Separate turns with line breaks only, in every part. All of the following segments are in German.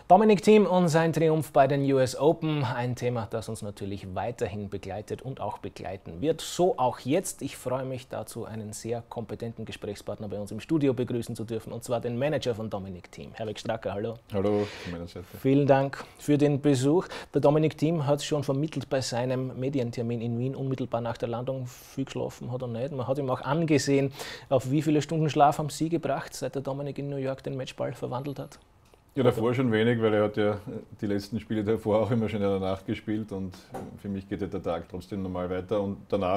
Dominic Thiem und sein Triumph bei den US Open, ein Thema, das uns natürlich weiterhin begleitet und auch begleiten wird. So auch jetzt. Ich freue mich dazu, einen sehr kompetenten Gesprächspartner bei uns im Studio begrüßen zu dürfen, und zwar den Manager von Dominic Thiem, Herwig Stracker. Hallo.
Hallo, von meiner Seite.
Vielen Dank für den Besuch. Der Dominic Thiem hat es schon vermittelt bei seinem Medientermin in Wien, unmittelbar nach der Landung. Viel geschlafen hat er nicht. Man hat ihm auch angesehen, auf wie viele Stunden Schlaf haben Sie gebracht, seit der Dominic in New York den Matchball verwandelt hat?
Ja, davor schon wenig, weil er hat ja die letzten Spiele davor auch immer schon in der Nacht gespielt und für mich geht ja der Tag trotzdem normal weiter. Und danach,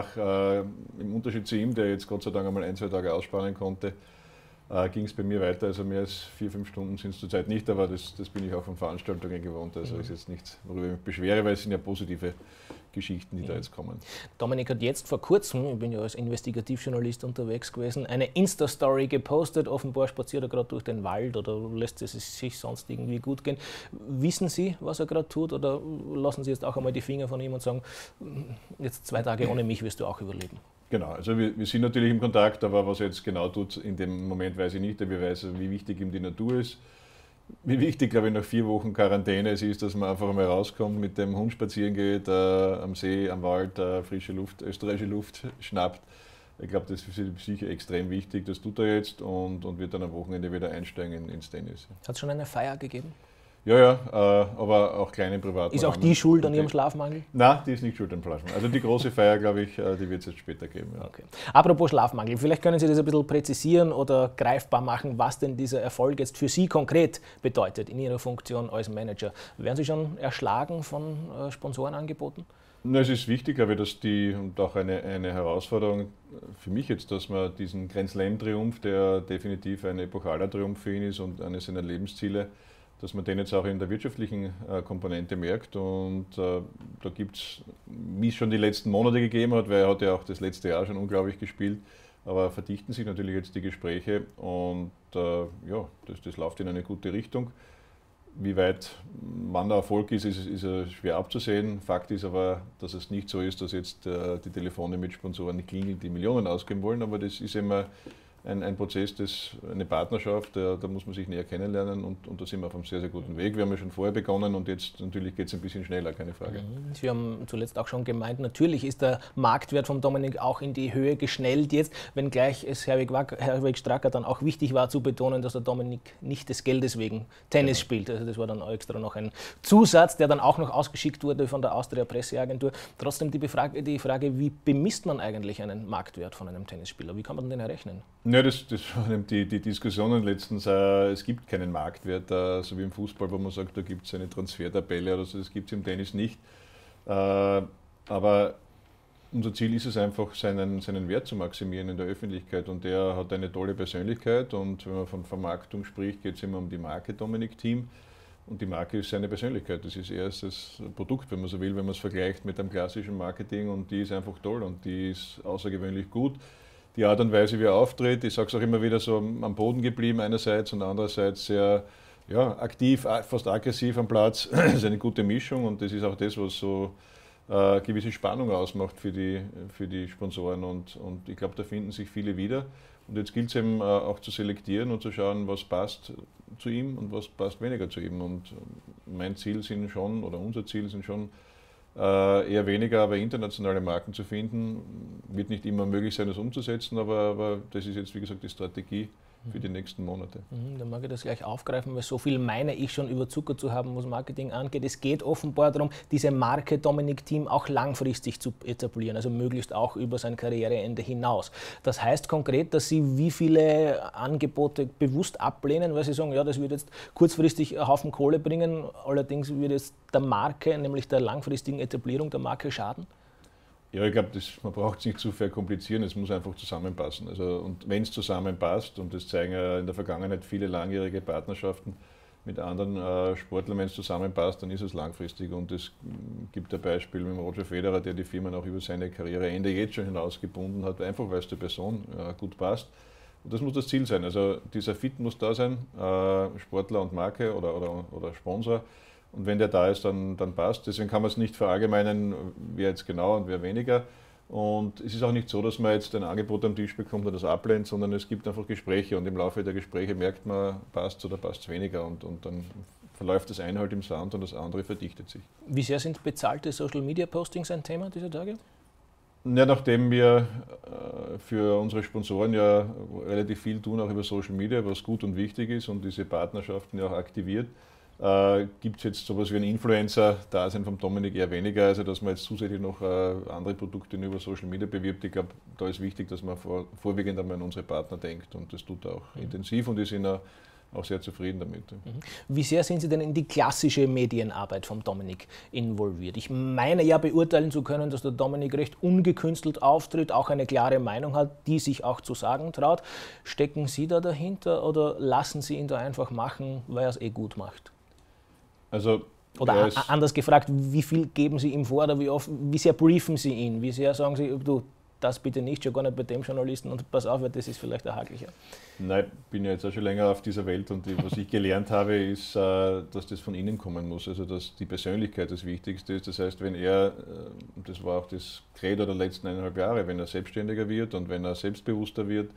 im Unterschied zu ihm, der jetzt Gott sei Dank einmal 1-2 Tage ausspannen konnte, ging es bei mir weiter. Also mehr als 4-5 Stunden sind es zurzeit nicht, aber das bin ich auch von Veranstaltungen gewohnt. Also ist jetzt nichts, worüber ich mich beschwere, weil es sind ja positive Geschichten, die da jetzt kommen.
Dominic hat jetzt vor kurzem, ich bin ja als Investigativjournalist unterwegs gewesen, eine Insta-Story gepostet. Offenbar spaziert er gerade durch den Wald oder lässt es sich sonst irgendwie gut gehen. Wissen Sie, was er gerade tut, oder lassen Sie jetzt auch einmal die Finger von ihm und sagen, jetzt 2 Tage ohne mich wirst du auch überleben?
Genau, also wir sind natürlich im Kontakt, aber was er jetzt genau tut, in dem Moment weiß ich nicht. Wir wissen, wie wichtig ihm die Natur ist. Wie wichtig, glaube ich, nach 4 Wochen Quarantäne es ist, dass man einfach mal rauskommt, mit dem Hund spazieren geht, am See, am Wald, frische Luft, österreichische Luft schnappt. Ich glaube, das ist für die Psyche extrem wichtig. Das tut er jetzt und wird dann am Wochenende wieder einsteigen ins Tennis.
Hat es schon eine Feier gegeben?
Ja, aber auch kleine private.
Ist auch die schuld an Ihrem Schlafmangel?
Nein, die ist nicht schuld am Schlafmangel. Also die große Feier, glaube ich, die wird es jetzt später geben. Ja.
Okay. Apropos Schlafmangel, vielleicht können Sie das ein bisschen präzisieren oder greifbar machen, was denn dieser Erfolg jetzt für Sie konkret bedeutet in Ihrer Funktion als Manager. Werden Sie schon erschlagen von Sponsorenangeboten?
Na, es ist wichtig, glaube ich, dass und auch eine Herausforderung für mich jetzt, dass man diesen Grand Slam-Triumph, der definitiv ein epochaler Triumph für ihn ist und eines seiner Lebensziele, dass man den jetzt auch in der wirtschaftlichen Komponente merkt. Und da gibt es, wie es schon die letzten Monate gegeben hat, weil er hat ja auch das letzte Jahr schon unglaublich gespielt, aber verdichten sich natürlich jetzt die Gespräche und ja, das läuft in eine gute Richtung. Wie weit wann der Erfolg ist schwer abzusehen. Fakt ist aber, dass es nicht so ist, dass jetzt die Telefone mit Sponsoren nicht klingeln, die Millionen ausgeben wollen, aber das ist immer ein Prozess, eine Partnerschaft, da muss man sich näher kennenlernen und da sind wir auf einem sehr, sehr guten Weg. Wir haben ja schon vorher begonnen und jetzt natürlich geht es ein bisschen schneller, keine Frage.
Sie haben zuletzt auch schon gemeint, natürlich ist der Marktwert von Dominic auch in die Höhe geschnellt jetzt, wenngleich es Herwig Stracker dann auch wichtig war zu betonen, dass der Dominic nicht des Geldes wegen Tennis spielt. Also das war dann extra noch ein Zusatz, der dann auch noch ausgeschickt wurde von der Austria Presseagentur. Trotzdem die Frage, wie bemisst man eigentlich einen Marktwert von einem Tennisspieler? Wie kann man den errechnen?
Ja, das waren die Diskussionen letztens. Es gibt keinen Marktwert, so wie im Fußball, wo man sagt, da gibt es eine Transfertabelle oder so, das gibt es im Tennis nicht. Aber unser Ziel ist es einfach, seinen Wert zu maximieren in der Öffentlichkeit, und der hat eine tolle Persönlichkeit, und wenn man von Vermarktung spricht, geht es immer um die Marke Dominic Thiem, und die Marke ist seine Persönlichkeit. Das ist erst das Produkt, wenn man so will, wenn man es vergleicht mit einem klassischen Marketing, und die ist einfach toll und die ist außergewöhnlich gut. Die Art und Weise, wie er auftritt, ich sage es auch immer wieder, so am Boden geblieben einerseits und andererseits sehr aktiv, fast aggressiv am Platz. Das ist eine gute Mischung, und das ist auch das, was so gewisse Spannung ausmacht für die Sponsoren, und ich glaube, da finden sich viele wieder. Und jetzt gilt es eben auch zu selektieren und zu schauen, was passt zu ihm und was passt weniger zu ihm. Und mein Ziel sind schon, oder unser Ziel sind schon, eher weniger, aber internationale Marken zu finden. Wird nicht immer möglich sein, das umzusetzen, aber das ist jetzt, wie gesagt, die Strategie für die nächsten Monate.
Dann mag ich das gleich aufgreifen, weil so viel meine ich schon überzuckert zu haben, was Marketing angeht. Es geht offenbar darum, diese Marke Dominic Thiem auch langfristig zu etablieren, also möglichst auch über sein Karriereende hinaus. Das heißt konkret, dass Sie wie viele Angebote bewusst ablehnen, weil Sie sagen, ja, das wird jetzt kurzfristig einen Haufen Kohle bringen, allerdings wird es der Marke, nämlich der langfristigen Etablierung der Marke, schaden?
Ja, ich glaube, man braucht es nicht zu verkomplizieren, es muss einfach zusammenpassen. Also, und wenn es zusammenpasst, und das zeigen ja in der Vergangenheit viele langjährige Partnerschaften mit anderen Sportlern, wenn es zusammenpasst, dann ist es langfristig. Und es gibt ein Beispiel mit Roger Federer, der die Firmen auch über seine Karriereende jetzt schon hinausgebunden hat, einfach weil es der Person gut passt. Und das muss das Ziel sein. Also dieser Fit muss da sein, Sportler und Marke oder Sponsor. Und wenn der da ist, dann passt. Deswegen kann man es nicht verallgemeinern, wer jetzt genau und wer weniger. Und es ist auch nicht so, dass man jetzt ein Angebot am Tisch bekommt und das ablehnt, sondern es gibt einfach Gespräche, und im Laufe der Gespräche merkt man, passt es oder passt es weniger, und dann verläuft das eine halt im Sand und das andere verdichtet sich.
Wie sehr sind bezahlte Social-Media-Postings ein Thema dieser Tage?
Ja, nachdem wir für unsere Sponsoren ja relativ viel tun, auch über Social Media, was gut und wichtig ist und diese Partnerschaften ja auch aktiviert, gibt es jetzt sowas wie ein Influencer-Dasein vom Dominik eher weniger, also dass man jetzt zusätzlich noch andere Produkte über Social Media bewirbt. Ich glaube, da ist wichtig, dass man vorwiegend einmal an unsere Partner denkt und das tut er auch intensiv und die sind auch sehr zufrieden damit.
Wie sehr sind Sie denn in die klassische Medienarbeit vom Dominik involviert? Ich meine ja beurteilen zu können, dass der Dominik recht ungekünstelt auftritt, auch eine klare Meinung hat, die sich auch zu sagen traut. Stecken Sie da dahinter oder lassen Sie ihn da einfach machen, weil er es eh gut macht?
Also,
oder anders gefragt, wie viel geben Sie ihm vor oder wie sehr briefen Sie ihn? Wie sehr sagen Sie, du, das bitte nicht, schon gar nicht bei dem Journalisten und pass auf, das ist vielleicht erhaglicher.
Nein, ich bin ja jetzt auch schon länger auf dieser Welt und was ich gelernt habe, ist, dass das von innen kommen muss, also dass die Persönlichkeit das Wichtigste ist. Das heißt, wenn er, das war auch das Credo der letzten 1,5 Jahre, wenn er selbstständiger wird und wenn er selbstbewusster wird,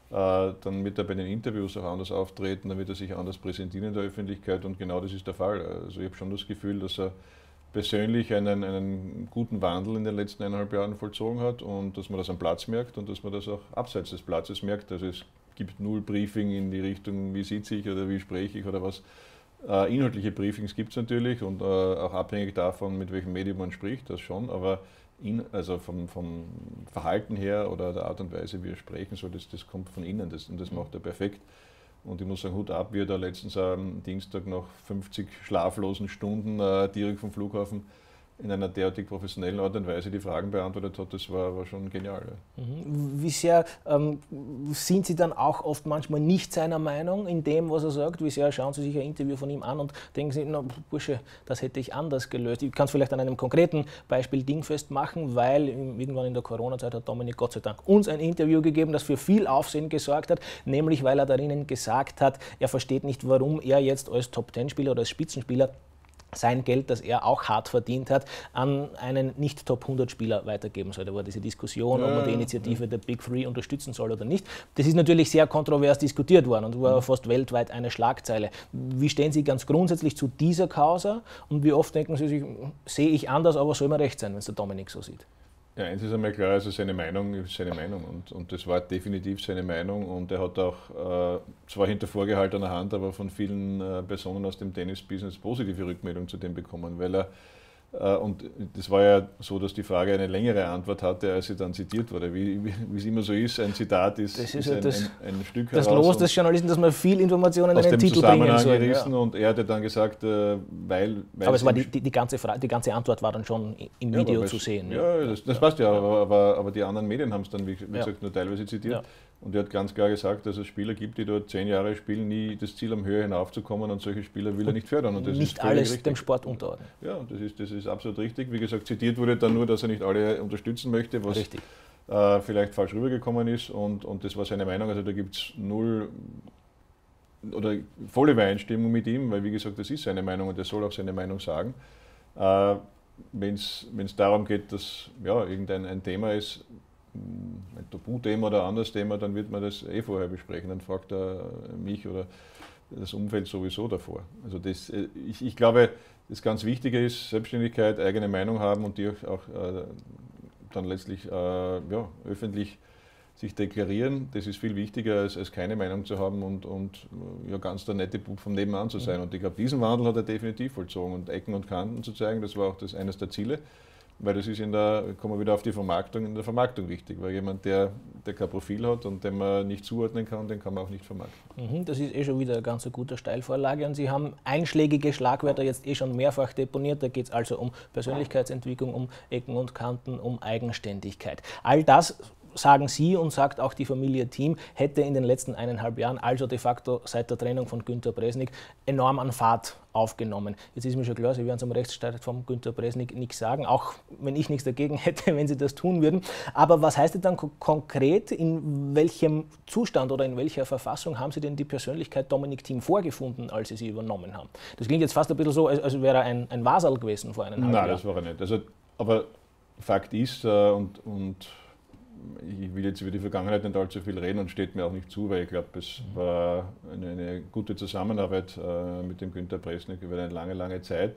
dann wird er bei den Interviews auch anders auftreten, dann wird er sich anders präsentieren in der Öffentlichkeit und genau das ist der Fall. Also ich habe schon das Gefühl, dass er persönlich einen guten Wandel in den letzten 1,5 Jahren vollzogen hat und dass man das am Platz merkt und dass man das auch abseits des Platzes merkt. Also es gibt null Briefing in die Richtung, wie sitze ich oder wie spreche ich oder was. Inhaltliche Briefings gibt es natürlich und auch abhängig davon, mit welchem Medium man spricht, das schon, aber also vom Verhalten her oder der Art und Weise, wie wir sprechen, so das kommt von innen und das macht er perfekt. Und ich muss sagen, Hut ab, wie er da letztens am Dienstag nach 50 schlaflosen Stunden direkt vom Flughafen in einer derartig professionellen Art und Weise die Fragen beantwortet hat, das war schon genial. Ja.
Wie sehr sind Sie dann auch oft manchmal nicht seiner Meinung in dem, was er sagt? Wie sehr schauen Sie sich ein Interview von ihm an und denken Sie, na Bursche, das hätte ich anders gelöst? Ich kann es vielleicht an einem konkreten Beispiel dingfest machen, weil irgendwann in der Corona-Zeit hat Dominik Gott sei Dank uns ein Interview gegeben, das für viel Aufsehen gesorgt hat, nämlich weil er darin gesagt hat, er versteht nicht, warum er jetzt als Top-10-Spieler oder als Spitzenspieler sein Geld, das er auch hart verdient hat, an einen Nicht-Top-100-Spieler weitergeben soll. Da war diese Diskussion, ob man die Initiative der Big Three unterstützen soll oder nicht. Das ist natürlich sehr kontrovers diskutiert worden und war fast weltweit eine Schlagzeile. Wie stehen Sie ganz grundsätzlich zu dieser Causa und wie oft denken Sie sich, sehe ich anders, aber soll mir recht sein, wenn es der Dominik so sieht?
Ja, eins ist einmal klar, also seine Meinung ist seine Meinung und das war definitiv seine Meinung und er hat auch zwar hinter vorgehaltener Hand, aber von vielen Personen aus dem Tennis-Business positive Rückmeldungen zu dem bekommen, weil er und das war ja so, dass die Frage eine längere Antwort hatte, als sie dann zitiert wurde. Wie es immer so ist, ein Zitat ist ein Stück
heraus. Das Los des Journalisten, dass man viel Informationen in den Titel bringen soll.
Ja. Und er hatte dann gesagt, weil
aber es war die ganze Antwort war dann schon im Video zu sehen.
Ja, das passt ja, aber die anderen Medien haben es dann, wie gesagt, nur teilweise zitiert. Ja. Und er hat ganz klar gesagt, dass es Spieler gibt, die dort 10 Jahre spielen, nie das Ziel haben, höher hinaufzukommen und solche Spieler will er nicht fördern. Und das
nicht
ist
alles
richtig.
Dem Sport unterordnen.
Ja, das ist absolut richtig. Wie gesagt, zitiert wurde dann nur, dass er nicht alle unterstützen möchte, was vielleicht falsch rübergekommen ist und das war seine Meinung. Also da gibt es null oder volle Übereinstimmung mit ihm, weil wie gesagt, das ist seine Meinung und er soll auch seine Meinung sagen. Wenn es darum geht, dass irgendein Thema ist, ein Tabuthema oder ein anderes Thema, dann wird man das vorher besprechen. Dann fragt er mich oder das Umfeld sowieso davor. Also ich glaube, das ganz Wichtige ist, Selbstständigkeit, eigene Meinung haben und die auch dann letztlich öffentlich sich deklarieren. Das ist viel wichtiger, als keine Meinung zu haben und ganz der nette Bub vom Nebenan zu sein. Und ich glaube, diesen Wandel hat er definitiv vollzogen und Ecken und Kanten zu zeigen, das war auch eines der Ziele. Weil das ist kommen wir wieder auf die Vermarktung, in der Vermarktung wichtig, weil jemand, der kein Profil hat und den man nicht zuordnen kann, den kann man auch nicht vermarkten.
Das ist schon wieder eine ganz gute Steilvorlage und Sie haben einschlägige Schlagwörter jetzt schon mehrfach deponiert, da geht es also um Persönlichkeitsentwicklung, um Ecken und Kanten, um Eigenständigkeit. All das sagen Sie und sagt auch die Familie Thiem, hätte in den letzten 1,5 Jahren, also de facto seit der Trennung von Günter Bresnik, enorm an Fahrt aufgenommen. Jetzt ist mir schon klar, Sie werden zum Rechtsstreit von Günter Bresnik nichts sagen, auch wenn ich nichts dagegen hätte, wenn Sie das tun würden. Aber was heißt denn dann konkret, in welchem Zustand oder in welcher Verfassung haben Sie denn die Persönlichkeit Dominik Thiem vorgefunden, als Sie sie übernommen haben? Das klingt jetzt fast ein bisschen so, als wäre er ein Wasserl gewesen vor 1,5 Jahren.
Nein, das war er nicht. Also, aber Fakt ist, und ich will jetzt über die Vergangenheit nicht allzu viel reden und steht mir auch nicht zu, weil ich glaube, es war eine gute Zusammenarbeit mit dem Günter Bresnik über eine lange, lange Zeit.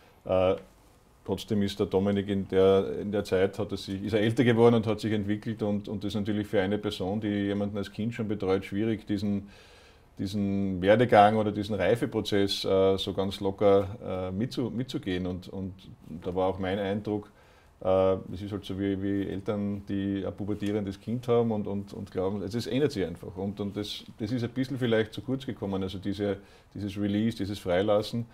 Trotzdem ist der Dominik in der Zeit ist er älter geworden und hat sich entwickelt und das ist natürlich für eine Person, die jemanden als Kind schon betreut, schwierig, diesen Werdegang oder diesen Reifeprozess so ganz locker mitzugehen. Und da war auch mein Eindruck, es ist halt so wie Eltern, die ein pubertierendes Kind haben und glauben, es ändert sich einfach. Und das ist ein bisschen vielleicht zu kurz gekommen, also dieses Release, dieses Freilassen.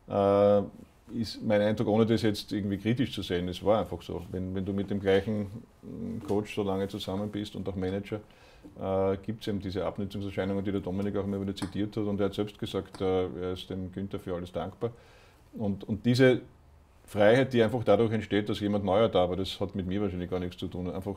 Ist mein Eindruck, ohne das jetzt irgendwie kritisch zu sehen, es war einfach so. Wenn du mit dem gleichen Coach so lange zusammen bist und auch Manager, gibt es eben diese Abnutzungserscheinungen, die der Dominik auch immer wieder zitiert hat und er hat selbst gesagt, er ist dem Günther für alles dankbar. Und diese Freiheit, die einfach dadurch entsteht, dass jemand neuer da war, das hat mit mir wahrscheinlich gar nichts zu tun. Einfach,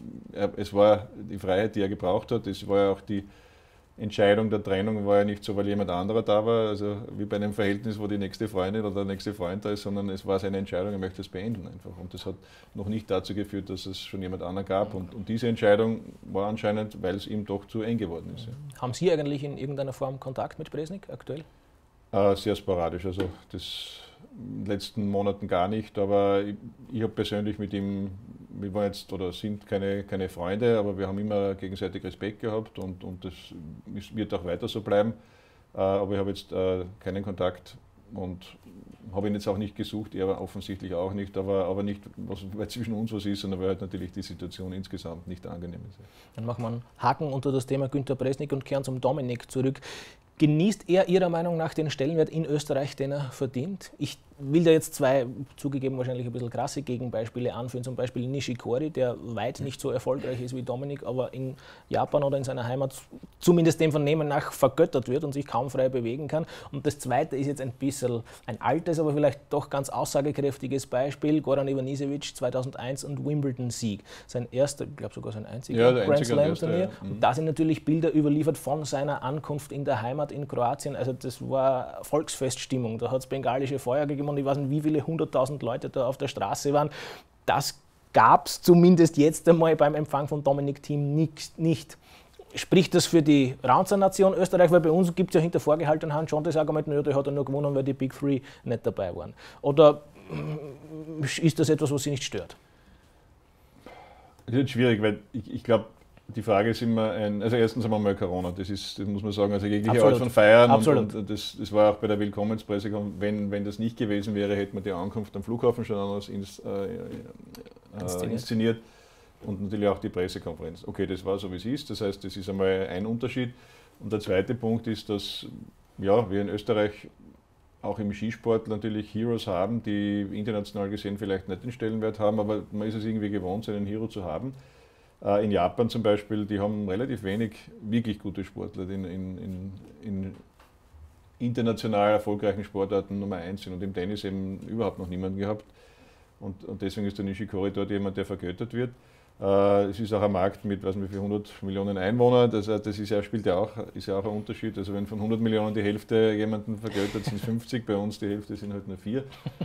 es war die Freiheit, die er gebraucht hat, es war ja auch die Entscheidung der Trennung war ja nicht so, weil jemand anderer da war, also wie bei einem Verhältnis, wo die nächste Freundin oder der nächste Freund da ist, sondern es war seine Entscheidung, er möchte es beenden einfach. Und das hat noch nicht dazu geführt, dass es schon jemand anderen gab. Und diese Entscheidung war anscheinend, weil es ihm doch zu eng geworden ist. Ja.
Haben Sie eigentlich in irgendeiner Form Kontakt mit Bresnik aktuell?
Sehr sporadisch, also das in den letzten Monaten gar nicht, aber ich habe persönlich mit ihm, wir waren jetzt oder sind keine Freunde, aber wir haben immer gegenseitig Respekt gehabt und das wird auch weiter so bleiben. Aber ich habe jetzt keinen Kontakt und habe ihn jetzt auch nicht gesucht, er offensichtlich auch nicht, aber nicht, weil zwischen uns was ist, sondern weil halt natürlich die Situation insgesamt nicht angenehm ist.
Dann machen wir einen Haken unter das Thema Günter Bresnik und kehren zum Dominik zurück. Genießt er Ihrer Meinung nach den Stellenwert in Österreich, den er verdient? Ich will da jetzt zwei, zugegeben wahrscheinlich ein bisschen krasse Gegenbeispiele anführen, zum Beispiel Nishikori, der weit nicht so erfolgreich ist wie Dominik, aber in Japan oder in seiner Heimat zumindest dem Vernehmen nach vergöttert wird und sich kaum frei bewegen kann. Und das zweite ist jetzt ein bisschen ein altes, aber vielleicht doch ganz aussagekräftiges Beispiel, Goran Ivanisevic 2001 und Wimbledon-Sieg. Sein erster, ich glaube sogar sein einziger Grand Slam-Turnier. Ja. Und da sind natürlich Bilder überliefert von seiner Ankunft in der Heimat in Kroatien. Also das war Volksfeststimmung, da hat es bengalische Feuer gegeben und ich weiß nicht, wie viele 100.000 Leute da auf der Straße waren. Das gab es zumindest jetzt einmal beim Empfang von Dominik Thiem nicht. Spricht das für die Raunzer-Nation Österreich? Weil bei uns gibt es ja hinter vorgehaltener Hand schon das Argument, naja, der hat er nur gewonnen, weil die Big Three nicht dabei waren. Oder ist das etwas, was Sie nicht stört?
Das ist schwierig, weil ich glaube, die Frage ist immer, also erstens einmal Corona, das muss man sagen, also jegliche Art von Feiern und das war auch bei der Willkommenspresse, wenn das nicht gewesen wäre, hätte man die Ankunft am Flughafen schon anders inszeniert und natürlich auch die Pressekonferenz. Okay, das war so wie es ist, das heißt, das ist einmal ein Unterschied. Und der zweite Punkt ist, dass ja, wir in Österreich auch im Skisport natürlich Heroes haben, die international gesehen vielleicht nicht den Stellenwert haben, aber man ist es irgendwie gewohnt, seinen Hero zu haben. In Japan zum Beispiel, die haben relativ wenig wirklich gute Sportler, die in international erfolgreichen Sportarten Nummer 1 sind und im Tennis eben überhaupt noch niemanden gehabt. Und deswegen ist der Nishikori dort jemand, der vergöttert wird. Es ist auch ein Markt mit, weiß nicht, wie viel 100 Millionen Einwohnern, spielt ja auch ein Unterschied. Also wenn von 100 Millionen die Hälfte jemanden vergöttert, sind es 50, bei uns die Hälfte sind halt nur 4.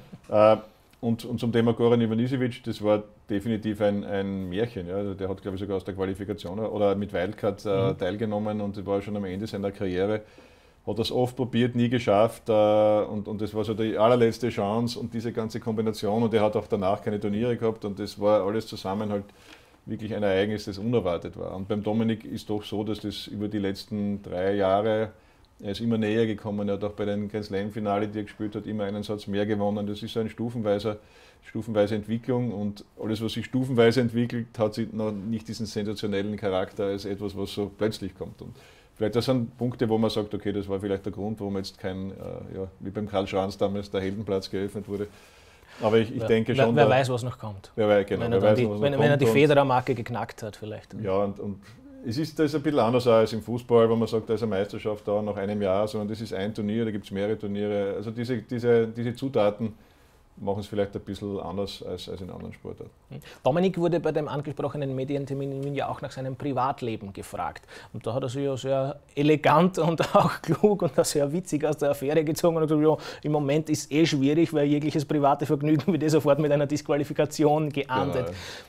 Und zum Thema Goran Ivanisevic, das war definitiv ein Märchen. Ja. Also der hat, glaube ich, sogar aus der Qualifikation oder mit Wildcard teilgenommen und war schon am Ende seiner Karriere. Hat das oft probiert, nie geschafft und das war so die allerletzte Chance und diese ganze Kombination und er hat auch danach keine Turniere gehabt und das war alles zusammen halt wirklich ein Ereignis, das unerwartet war. Und beim Dominik ist doch so, dass das über die letzten 3 Jahre, er ist immer näher gekommen, er hat auch bei den Grand Slam-Finale, die er gespielt hat, immer einen Satz mehr gewonnen. Das ist so eine stufenweise Entwicklung und alles, was sich stufenweise entwickelt, hat noch nicht diesen sensationellen Charakter als etwas, was so plötzlich kommt. Und vielleicht das sind Punkte, wo man sagt, okay, das war vielleicht der Grund, warum jetzt kein, wie beim Karl Schranz damals der Heldenplatz geöffnet wurde. Aber ich denke schon.
Wer weiß, was noch kommt.
Wenn
er die Federer-Marke geknackt hat, vielleicht.
Ja, und das ist ein bisschen anders als im Fußball, wo man sagt, da ist eine Meisterschaft da nach einem Jahr, sondern das ist ein Turnier, da gibt es mehrere Turniere. Also diese Zutaten machen es vielleicht ein bisschen anders als in anderen Sportarten.
Dominik wurde bei dem angesprochenen Medientermin in Wien ja auch nach seinem Privatleben gefragt. Und da hat er sich ja sehr elegant und auch klug und auch sehr witzig aus der Affäre gezogen und gesagt, ja, im Moment ist es schwierig, weil jegliches private Vergnügen wird sofort mit einer Disqualifikation geahndet. Genau.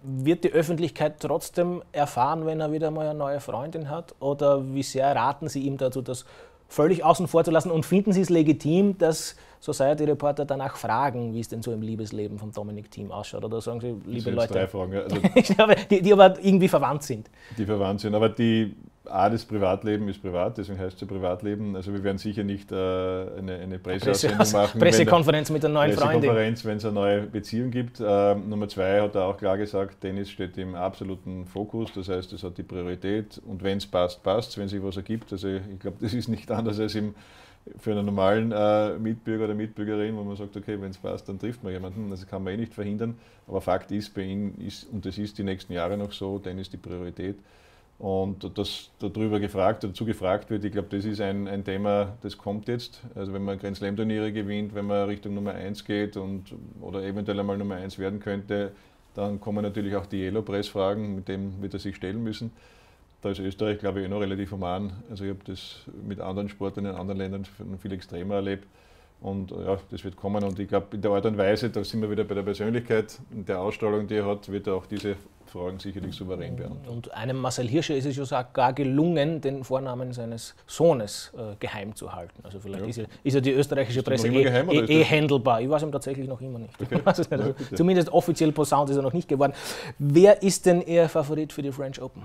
Wird die Öffentlichkeit trotzdem erfahren, wenn er wieder mal eine neue Freundin hat? Oder wie sehr raten Sie ihm dazu, das völlig außen vor zu lassen? Und finden Sie es legitim, dass Society-Reporter danach fragen, wie es denn so im Liebesleben vom Dominik Thiem ausschaut? Oder sagen Sie, liebe Leute,
3 Fragen, also
die aber irgendwie verwandt sind?
Die verwandt sind, aber das Privatleben ist privat, deswegen heißt es ja Privatleben. Also wir werden sicher nicht eine Presseaussendung machen.
Pressekonferenz mit der neuen Freundin.
Pressekonferenz, wenn es eine neue Beziehung gibt. Nummer 2 hat er auch klar gesagt, Tennis steht im absoluten Fokus, das heißt, es hat die Priorität und wenn es passt, passt es, wenn sich was ergibt. Also ich glaube, das ist nicht anders als für einen normalen Mitbürger oder Mitbürgerin, wo man sagt, okay, wenn es passt, dann trifft man jemanden. Das kann man nicht verhindern. Aber Fakt ist, bei ihm ist, und das ist die nächsten Jahre noch so, Tennis die Priorität. Und dass darüber dazu gefragt wird, ich glaube, das ist ein Thema, das kommt jetzt. Also wenn man Grand Slam Turniere gewinnt, wenn man Richtung Nummer 1 geht oder eventuell einmal Nummer 1 werden könnte, dann kommen natürlich auch die Yellow Press Fragen, mit dem wird er sich stellen müssen. Da ist Österreich, glaube ich, noch relativ human. Also ich habe das mit anderen Sportlern in anderen Ländern viel extremer erlebt. Und ja, das wird kommen. Und ich glaube, in der Art und Weise, da sind wir wieder bei der Persönlichkeit, in der Ausstrahlung, die er hat, wird er auch diese Fragen sicherlich souverän beantworten.
Und einem Marcel Hirscher ist es ja sogar gelungen, den Vornamen seines Sohnes geheim zu halten. Also vielleicht ist ja die österreichische Presse handelbar. Ich weiß ihm tatsächlich noch immer nicht. Okay. Also zumindest offiziell posaunt ist er noch nicht geworden. Wer ist denn Ihr Favorit für die French Open?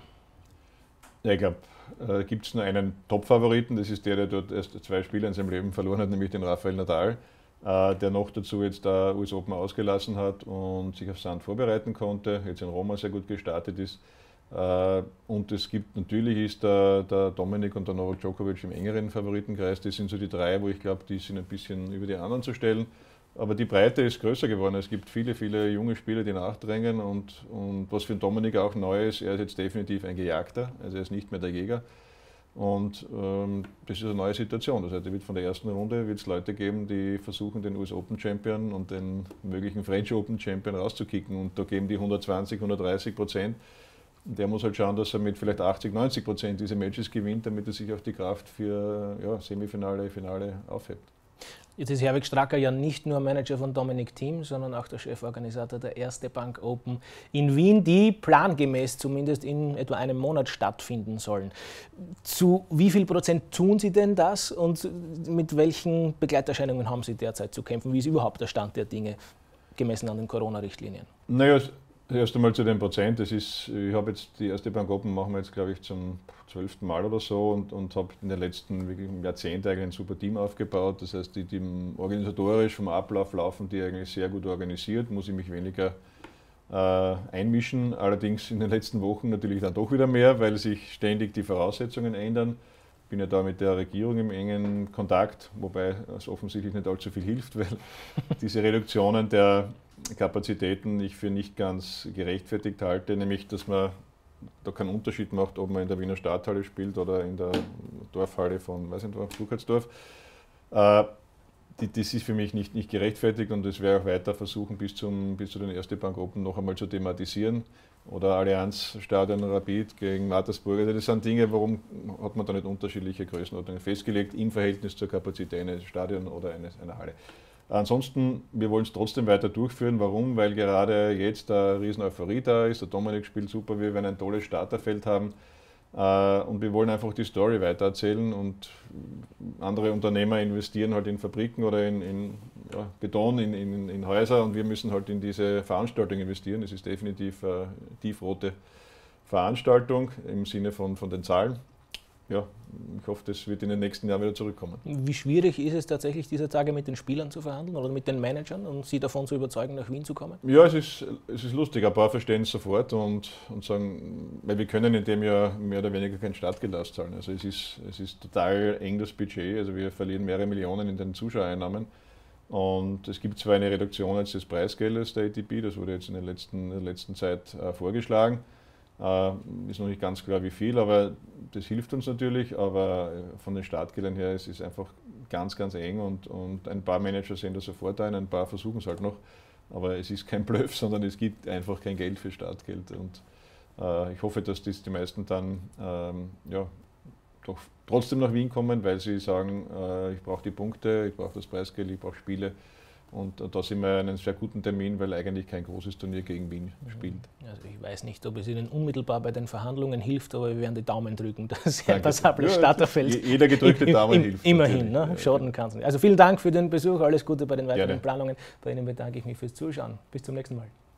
Ja, ich glaube, gibt es nur einen Top-Favoriten, das ist der dort erst 2 Spiele in seinem Leben verloren hat, nämlich den Rafael Nadal, der noch dazu jetzt der US Open ausgelassen hat und sich auf Sand vorbereiten konnte, jetzt in Roma sehr gut gestartet ist. Und es gibt natürlich ist der Dominik und der Novak Djokovic im engeren Favoritenkreis, das sind so die 3, wo ich glaube, die sind ein bisschen über die anderen zu stellen. Aber die Breite ist größer geworden. Es gibt viele, viele junge Spieler, die nachdrängen und was für den Dominik auch neu ist, er ist jetzt definitiv ein Gejagter, also er ist nicht mehr der Jäger. Und das ist eine neue Situation. Das heißt, er wird von der ersten Runde wird's Leute geben, die versuchen, den US Open Champion und den möglichen French Open Champion rauszukicken. Und da geben die 120, 130%. Der muss halt schauen, dass er mit vielleicht 80, 90% diese Matches gewinnt, damit er sich auch die Kraft für Semifinale, Finale aufhebt.
Jetzt ist Herwig Stracker ja nicht nur Manager von Dominik Thiem, sondern auch der Cheforganisator der Erste Bank Open in Wien, die plangemäß zumindest in etwa einem Monat stattfinden sollen. Zu wie viel Prozent tun Sie denn das und mit welchen Begleiterscheinungen haben Sie derzeit zu kämpfen? Wie ist überhaupt der Stand der Dinge gemessen an den Corona-Richtlinien?
Naja, erst einmal zu den Prozent. Ich habe jetzt die Erste Bank Open, machen wir jetzt glaube ich zum 12. Mal oder so und habe in den letzten wirklich Jahrzehnten eigentlich ein super Team aufgebaut. Das heißt, die organisatorisch vom Ablauf laufen die eigentlich sehr gut organisiert, muss ich mich weniger einmischen. Allerdings in den letzten Wochen natürlich dann doch wieder mehr, weil sich ständig die Voraussetzungen ändern. Ich bin ja da mit der Regierung im engen Kontakt, wobei es offensichtlich nicht allzu viel hilft, weil diese Reduktionen der Kapazitäten ich für nicht ganz gerechtfertigt halte, nämlich dass man da keinen Unterschied macht, ob man in der Wiener Stadthalle spielt oder in der Dorfhalle von, weiß nicht, Burkhardsdorf. Das ist für mich nicht gerechtfertigt und das werde ich auch weiter versuchen, bis zu den Erste Bank Open noch einmal zu thematisieren. Oder Allianz Stadion Rapid gegen Mattersburg. Also das sind Dinge, warum hat man da nicht unterschiedliche Größenordnungen festgelegt im Verhältnis zur Kapazität eines Stadions oder einer Halle. Ansonsten, wir wollen es trotzdem weiter durchführen. Warum? Weil gerade jetzt eine riesen Euphorie da ist. Der Dominik spielt super, wir werden ein tolles Starterfeld haben. Und wir wollen einfach die Story weitererzählen und andere Unternehmer investieren halt in Fabriken oder in Beton, in Häuser und wir müssen halt in diese Veranstaltung investieren. Es ist definitiv eine tiefrote Veranstaltung im Sinne von den Zahlen. Ja, ich hoffe, das wird in den nächsten Jahren wieder zurückkommen.
Wie schwierig ist es tatsächlich, dieser Tage mit den Spielern zu verhandeln oder mit den Managern und sie davon zu überzeugen, nach Wien zu kommen?
Ja, es ist lustig. Ein paar verstehen es sofort und sagen, weil wir können in dem Jahr mehr oder weniger kein Startgeld auszahlen. Also es ist total eng, das Budget. Also wir verlieren mehrere Millionen in den Zuschauereinnahmen. Und es gibt zwar eine Reduktion des Preisgeldes der ATP, das wurde jetzt in der letzten Zeit vorgeschlagen. Ist noch nicht ganz klar, wie viel, aber das hilft uns natürlich. Aber von den Startgeldern her ist es einfach ganz, ganz eng und ein paar Manager sehen das sofort ein paar versuchen es halt noch. Aber es ist kein Bluff, sondern es gibt einfach kein Geld für Startgeld. Und ich hoffe, dass die meisten dann doch trotzdem nach Wien kommen, weil sie sagen, ich brauche die Punkte, ich brauche das Preisgeld, ich brauche Spiele. Und da sind wir einen sehr guten Termin, weil eigentlich kein großes Turnier gegen Wien spielt.
Also ich weiß nicht, ob es Ihnen unmittelbar bei den Verhandlungen hilft, aber wir werden die Daumen drücken, dass Herr Passable Starterfeld
jeder gedrückte Daumen hilft.
Immerhin, ne? Schaden kann es nicht. Also vielen Dank für den Besuch, alles Gute bei den weiteren Planungen. Bei Ihnen bedanke ich mich fürs Zuschauen. Bis zum nächsten Mal.